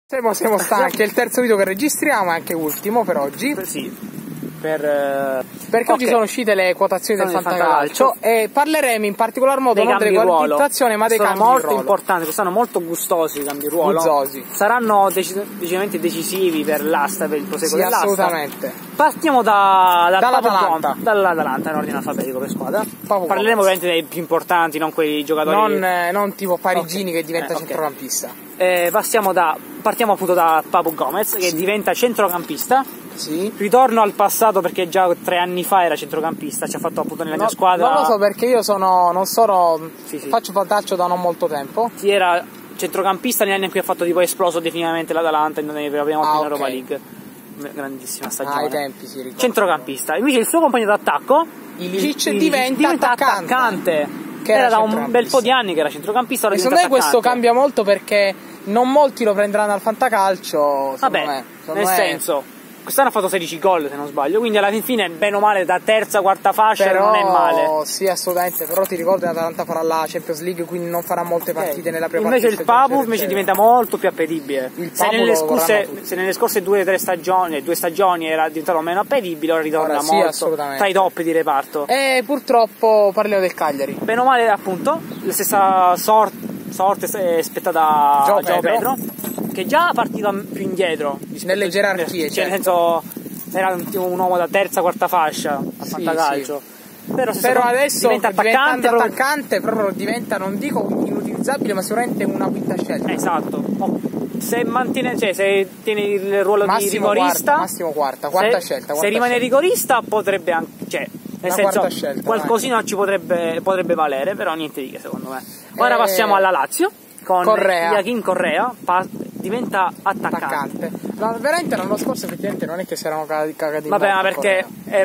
Siamo stanchi, è il terzo video che registriamo, anche ultimo per oggi. Sì. Perché oggi sono uscite le quotazioni del fantacalcio e parleremo in particolar modo non delle qualificazioni ma dei cambi di ruolo. Sono molto importanti, sono molto gustosi i cambi di ruolo. Guzzosi. Saranno decisamente decisivi per l'asta, per il proseguo dell'asta. Assolutamente. Partiamo dall'Atalanta in ordine alfabetico per squadra. Parleremo ovviamente dei più importanti, non quei giocatori. Non tipo Parigini che diventa centrocampista. Partiamo appunto da Papu Gomez che diventa centrocampista. Sì. Ritorno al passato perché già 3 anni fa era centrocampista, ci ha fatto appunto nella mia squadra. Non lo so perché io faccio fantaccio da non molto tempo. Sì, era centrocampista negli anni in cui ha fatto tipo esploso definitivamente l'Atalanta per la prima volta in Europa League. Grandissima stagione. Ai tempi si ricorda. Centrocampista. Invece il suo compagno d'attacco, Ilicic, diventa attaccante. Che era da un bel po' di anni che era centrocampista. E secondo me questo cambia molto perché non molti lo prenderanno al fantacalcio. Nel senso, quest'anno ha fatto 16 gol se non sbaglio, quindi alla fine bene o male da terza, quarta fascia non è male. Sì, assolutamente, però ti ricordi che l'Atalanta farà la Champions League, quindi non farà molte partite nella prima parte. Invece il Papu diventa molto più appetibile. Se nelle scorse 2 stagioni era diventato meno appetibile, ora ritorna molto tra i top di reparto. E purtroppo parliamo del Cagliari. Bene o male appunto, la stessa sorte è spettata a João Pedro, che già partiva più indietro nelle gerarchie, nel senso era un uomo da terza, quarta fascia al fantacalcio. Però adesso diventa attaccante, proprio diventa, non dico inutilizzabile, ma sicuramente una quinta scelta. Esatto. Se tiene il ruolo di rigorista, massimo quarta scelta. Se rimane rigorista potrebbe anche, nel senso, qualcosina ci potrebbe valere, però niente di che secondo me. Ora passiamo alla Lazio con Joaquin Correa, diventa attaccante. Veramente l'anno scorso effettivamente non è che si erano cagati. Vabbè, ma perché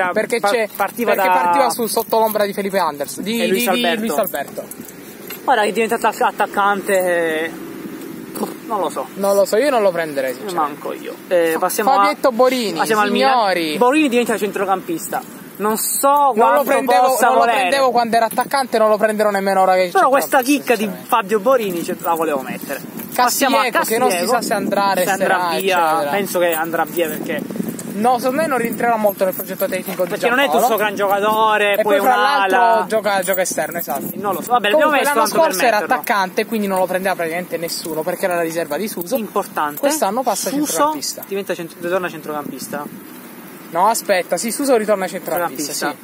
partiva sotto l'ombra di Felipe Anderson, di Luis Alberto. Ora che diventa attaccante, non lo so, io non lo prenderei. Manco io. Fabietto Borini, signori. Borini diventa centrocampista. Non so non lo prendevo quando era attaccante, non lo prenderò nemmeno ora che però questa chicca di Fabio Borini la volevo mettere. Passiamo a Castiglieco, che non si sa se andrà via. Penso che andrà via perché secondo me non rientrerà molto nel progetto tecnico di Giampaolo, perché non è tutto gran giocatore, e poi fra l'altro gioca esterno, esatto. Non lo so. Vabbè, l'anno scorso era attaccante, quindi non lo prendeva praticamente nessuno perché era la riserva di Suso. Importante. Quest'anno passa centrocampista. Ritorna centrocampista. No, aspetta, Suso ritorna centrocampista, sì.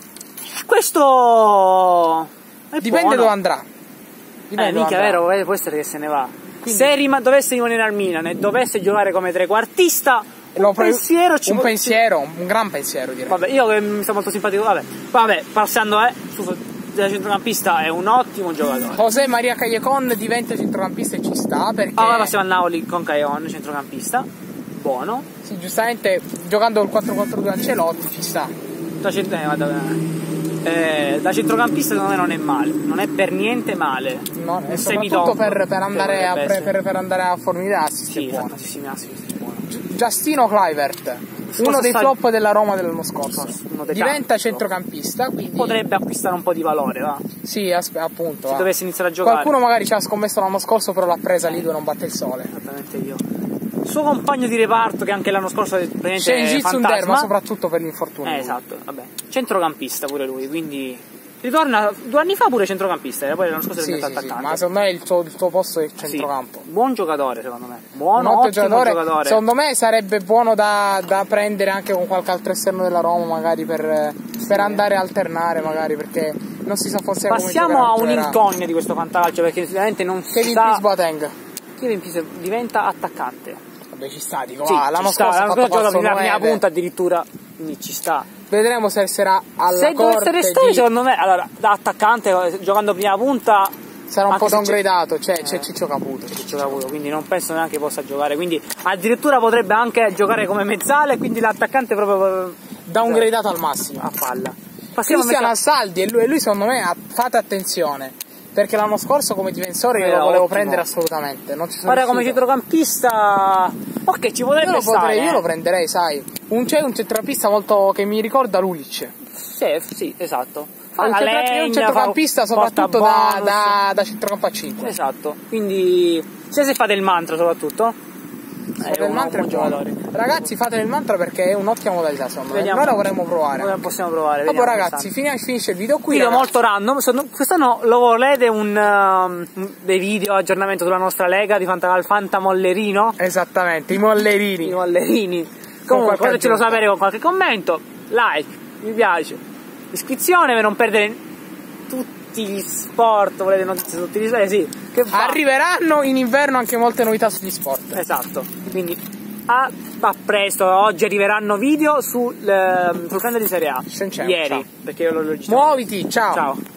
Questo dipende dove andrà. Mica vero, può essere che se ne va. Quindi, se dovesse rimanere al Milan e dovesse giocare come trequartista, un gran pensiero direi. Vabbè, io che mi sto molto simpatico, vabbè, passando da centrocampista è un ottimo giocatore. José Maria Callejon diventa centrocampista e ci sta perché ora passiamo a Napoli con Callejon, centrocampista. Buono. Sì, giustamente giocando il 4-4-2 Ancelotti ci sta. Da centrocampista secondo me non è male, non è per niente male. No, è soprattutto per andare a fornire assist. Sì, tantissimi assist. Giustino Kluivert, uno dei flop della Roma dell'anno scorso, diventa centrocampista, quindi potrebbe acquistare un po' di valore, va? Sì, appunto. Se dovesse iniziare a giocare. Qualcuno magari ci ha scommesso l'anno scorso, però l'ha presa lì dove non batte il sole. Esattamente io. Suo compagno di reparto che anche l'anno scorso è fantasma, ma soprattutto per l'infortunio. Esatto, vabbè. Centrocampista pure lui, quindi ritorna 2 anni fa pure centrocampista, poi l'anno scorso è diventato attaccante. Ma secondo me il suo posto è centrocampo. Buon giocatore secondo me. Ottimo giocatore. Secondo me sarebbe buono da prendere anche con qualche altro esterno della Roma, magari per andare a alternare, magari perché non si sa forse come passiamo a un'incognita di questo fantacalcio perché veramente non si sa. Kevin Pires diventa attaccante. Ci sta, dico, l'anno scorso gioca la prima punta addirittura, quindi ci sta. Vedremo se sarà alla corte. Se restare secondo me, allora, da attaccante giocando prima punta sarà un po' downgradato, c'è Ciccio Caputo. Quindi non penso neanche possa giocare, quindi addirittura potrebbe anche giocare come mezzale, quindi l'attaccante proprio downgradato al massimo. A palla. Cristian Ansaldi, e lui secondo me fate attenzione. Perché l'anno scorso come difensore io lo volevo prendere assolutamente. Ora come centrocampista, ok, ci potrebbe stare. Io lo prenderei, sai. C'è un centrocampista molto che mi ricorda Lulic. Sì, esatto. Un centrocampista soprattutto da centrocampo a 5. Esatto. Quindi se fate il mantra soprattutto. Fate il mantra, ragazzi, fate il mantra perché è un'ottima modalità, secondo me. Noi la vorremmo provare. Noi possiamo provare. Dopo, ragazzi, finisce il video qui. Video molto random. Quest'anno lo volete dei video aggiornamento sulla nostra lega di Fantamollerino? Esattamente, i mollerini. I mollerini. Comunque, fatecelo sapere con qualche commento. Like, mi piace, iscrizione per non perdere tutti gli sport. Volete notizie su tutti gli sport? Sì. Arriveranno in inverno anche molte novità sugli sport. Esatto. Quindi a presto. Oggi arriveranno video sul grande di Serie A. Ieri. Ciao. Perché io l'ho registrato. Muoviti, ciao. Ciao.